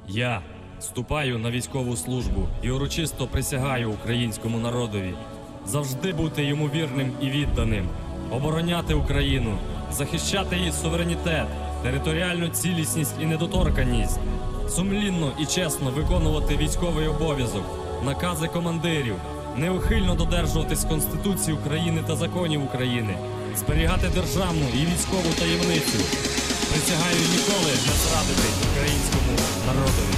Я вступаю на військову службу і урочисто присягаю українському народові завжди бути йому вірним і відданим, обороняти Україну, захищати її суверенітет, територіальну цілісність і недоторканність, сумлінно і чесно виконувати військовий обов'язок, накази командирів, неухильно додержуватись Конституції України та законів України, зберігати державну і військову таємницю. Присягаю ніколи не зрадити українському народові.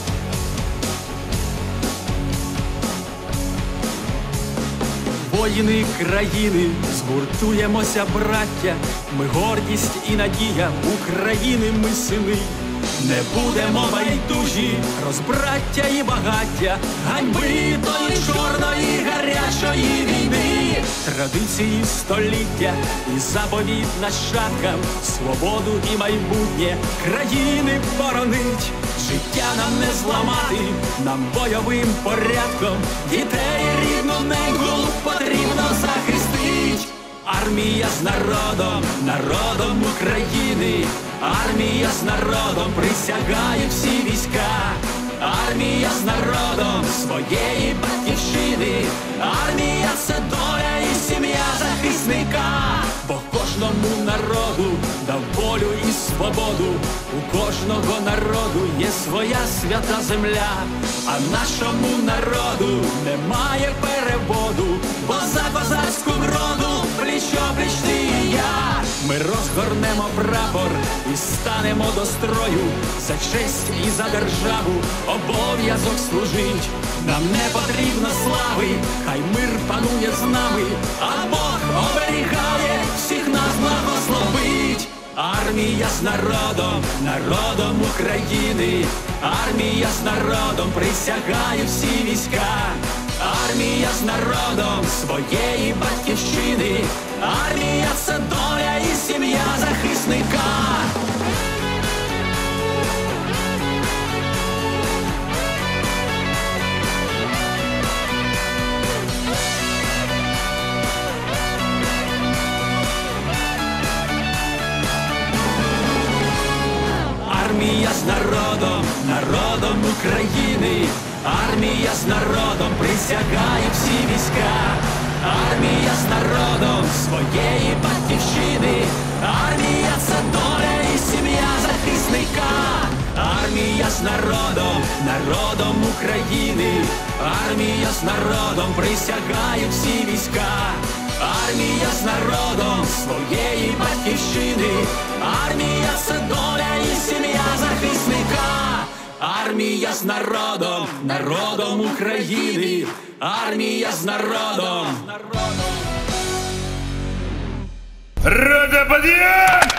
Воїни країни, згуртуємося, браття, ми гордість і надія України, ми сини. Не будемо байдужі, розбраття і багаття, ганьби тої чорної гарячої війни. Традиції століття і заповіт нащадкам, свободу і майбутнє країни боронить. Життя нам не зламати, нам бойовим порядком, дітей рідну неньку потрібно захистить. Армія з народом, народом України, армія з народом присягає всі війська. Армія з народом своєї батьківщини, армія – це доля і сім'я захисника. Бо кожному народу дав волю і свободу, у кожного народу є своя свята земля. А нашому народу немає переводу, бо за козацьку вроду пліч-о-пліч ти і я. Ми розгорнемо прапор і станемо до строю, за честь і за державу обов'язок служить. Нам не потрібно слави, хай мир панує з нами, а Бог оберігає, всіх нас благословить. Армія з народом, народом України, армія з народом присягає всі війська. Армія з народом своєї батьківщини, армія – це доля і сім'я захисника. Армія з народом, народом України, армія з народом присягає всі війська. Армія з народом своєї батьківщини, армія – це доля і сім'я захисника. Армія з народом, народом України, армія з народом присягає всі війська. Армія з народом своєї батьківщини, армія – це доля і сім'я захисника. Армія з народом, народом України, армія з народом. Рота, подъем!